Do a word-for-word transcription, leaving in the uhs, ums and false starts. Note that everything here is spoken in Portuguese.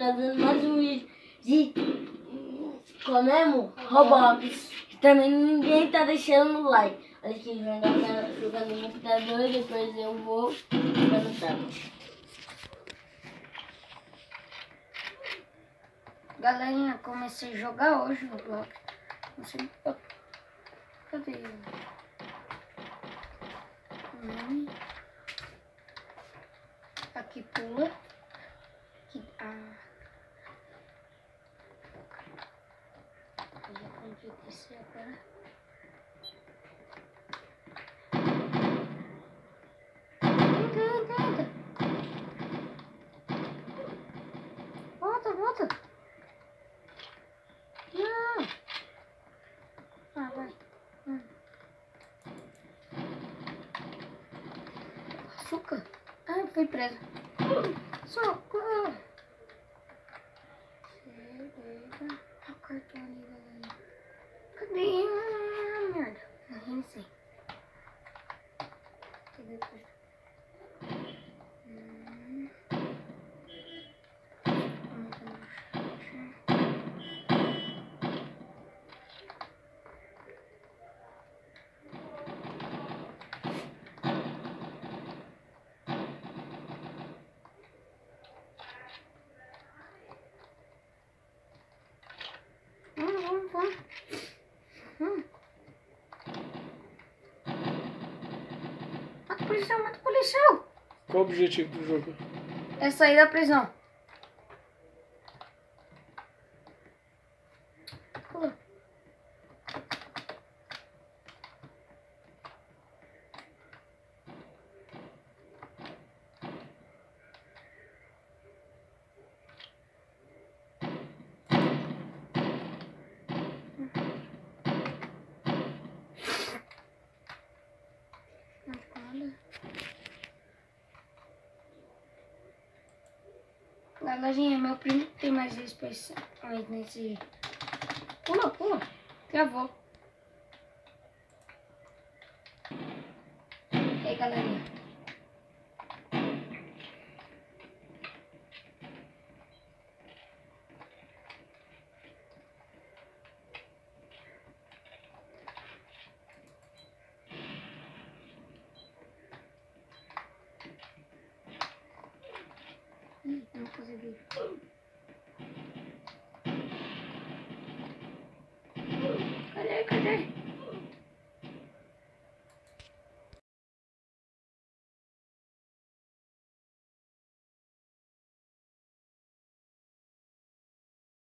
trazendo mais um vídeo de comemos Roblox. Também ninguém tá deixando o like. Olha aqui, jogando, jogando no computador e depois eu vou jogar no tablet. Galerinha, comecei a jogar hoje no Roblox. Não sei. Cadê ele? Hum. Aqui pula. Aqui, ah. Eu já aprendi a descer agora. Entra, entra, entra. Volta, volta. Não. Ah, vai. Hum. Açúcar. Ah, eu fui preso. Socorro. Chega. A cartão ali, galera. Cadê? Ah, merda. Morri, não sei. Cadê o cartão? Hum. Vamos, vamos, vamos. Hum. Mata o policial, mata o policial. Qual o objetivo do jogo? É sair da prisão. Pula. Galerinha, meu primo tem mais especial nesse. Pula, pula. Travou. E aí, galerinha. Ih, não consegui. Cadê, cadê?